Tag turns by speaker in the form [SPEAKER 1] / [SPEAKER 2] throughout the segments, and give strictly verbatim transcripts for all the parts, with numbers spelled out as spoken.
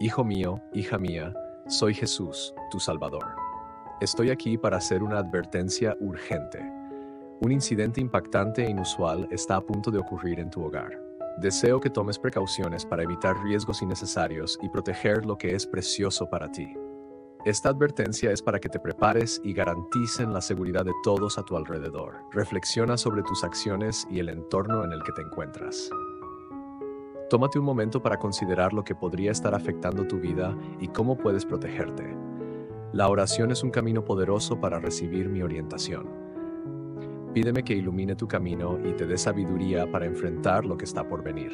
[SPEAKER 1] Hijo mío, hija mía, soy Jesús, tu Salvador. Estoy aquí para hacer una advertencia urgente. Un incidente impactante e inusual está a punto de ocurrir en tu hogar. Deseo que tomes precauciones para evitar riesgos innecesarios y proteger lo que es precioso para ti. Esta advertencia es para que te prepares y garanticen la seguridad de todos a tu alrededor. Reflexiona sobre tus acciones y el entorno en el que te encuentras. Tómate un momento para considerar lo que podría estar afectando tu vida y cómo puedes protegerte. La oración es un camino poderoso para recibir mi orientación. Pídeme que ilumine tu camino y te dé sabiduría para enfrentar lo que está por venir.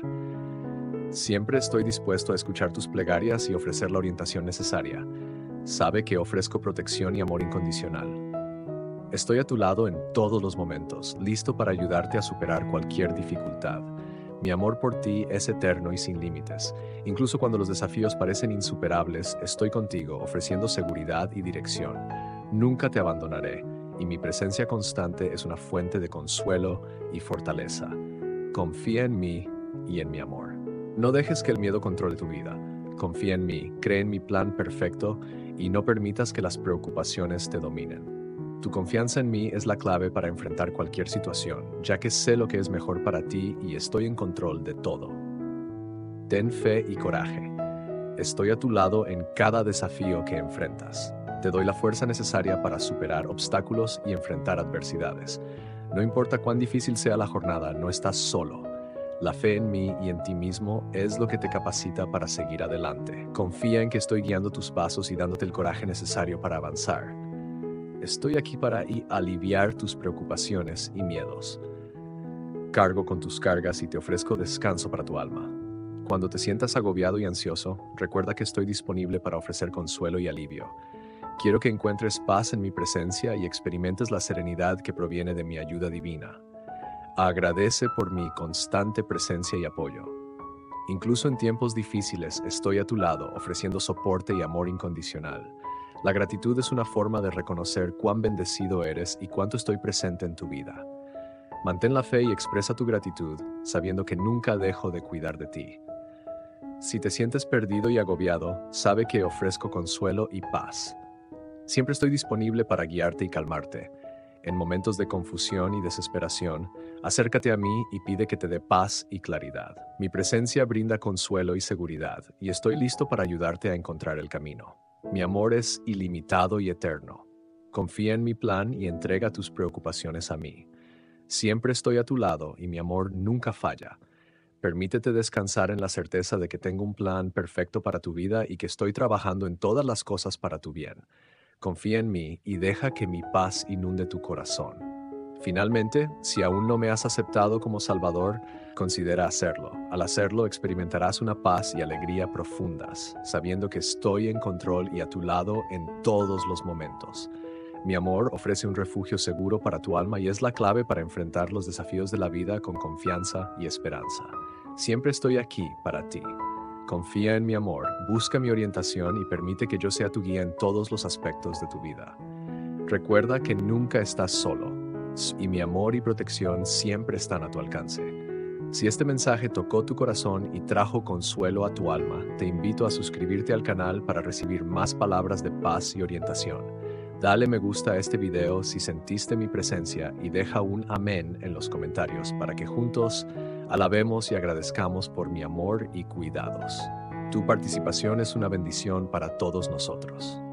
[SPEAKER 1] Siempre estoy dispuesto a escuchar tus plegarias y ofrecer la orientación necesaria. Sabe que ofrezco protección y amor incondicional. Estoy a tu lado en todos los momentos, listo para ayudarte a superar cualquier dificultad. Mi amor por ti es eterno y sin límites. Incluso cuando los desafíos parecen insuperables, estoy contigo, ofreciendo seguridad y dirección. Nunca te abandonaré, y mi presencia constante es una fuente de consuelo y fortaleza. Confía en mí y en mi amor. No dejes que el miedo controle tu vida. Confía en mí, cree en mi plan perfecto y no permitas que las preocupaciones te dominen. Tu confianza en mí es la clave para enfrentar cualquier situación, ya que sé lo que es mejor para ti y estoy en control de todo. Ten fe y coraje. Estoy a tu lado en cada desafío que enfrentas. Te doy la fuerza necesaria para superar obstáculos y enfrentar adversidades. No importa cuán difícil sea la jornada, no estás solo. La fe en mí y en ti mismo es lo que te capacita para seguir adelante. Confía en que estoy guiando tus pasos y dándote el coraje necesario para avanzar. Estoy aquí para aliviar tus preocupaciones y miedos. Cargo con tus cargas y te ofrezco descanso para tu alma. Cuando te sientas agobiado y ansioso, recuerda que estoy disponible para ofrecer consuelo y alivio. Quiero que encuentres paz en mi presencia y experimentes la serenidad que proviene de mi ayuda divina. Agradece por mi constante presencia y apoyo. Incluso en tiempos difíciles, estoy a tu lado, ofreciendo soporte y amor incondicional. La gratitud es una forma de reconocer cuán bendecido eres y cuánto estoy presente en tu vida. Mantén la fe y expresa tu gratitud, sabiendo que nunca dejo de cuidar de ti. Si te sientes perdido y agobiado, sabe que ofrezco consuelo y paz. Siempre estoy disponible para guiarte y calmarte. En momentos de confusión y desesperación, acércate a mí y pide que te dé paz y claridad. Mi presencia brinda consuelo y seguridad, y estoy listo para ayudarte a encontrar el camino. Mi amor es ilimitado y eterno. Confía en mi plan y entrega tus preocupaciones a mí. Siempre estoy a tu lado y mi amor nunca falla. Permítete descansar en la certeza de que tengo un plan perfecto para tu vida y que estoy trabajando en todas las cosas para tu bien. Confía en mí y deja que mi paz inunde tu corazón. Finalmente, si aún no me has aceptado como Salvador, considera hacerlo. Al hacerlo, experimentarás una paz y alegría profundas, sabiendo que estoy en control y a tu lado en todos los momentos. Mi amor ofrece un refugio seguro para tu alma y es la clave para enfrentar los desafíos de la vida con confianza y esperanza. Siempre estoy aquí para ti. Confía en mi amor, busca mi orientación y permite que yo sea tu guía en todos los aspectos de tu vida. Recuerda que nunca estás solo, y mi amor y protección siempre están a tu alcance. Si este mensaje tocó tu corazón y trajo consuelo a tu alma, te invito a suscribirte al canal para recibir más palabras de paz y orientación. Dale me gusta a este video si sentiste mi presencia y deja un amén en los comentarios para que juntos alabemos y agradezcamos por mi amor y cuidados. Tu participación es una bendición para todos nosotros.